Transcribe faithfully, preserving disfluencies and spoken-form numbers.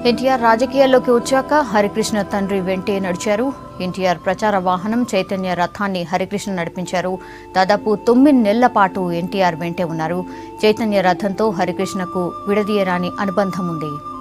ఎన్టీఆర్ రాజకీయాల్లోకి వచ్చాక హరికృష్ణ తండ్రి వెంటే నడిచారు. ఎన్టీఆర్ ప్రచార వాహనం చైతన్య రథాన్ని హరికృష్ణ నడిపించారు. దాదాపు తొమ్మిది నెలల పాటు ఎన్టీఆర్ వెంటే ఉన్నారు. చైతన్య రథంతో హరికృష్ణకు విడదీయరాని అనుబంధం ఉంది.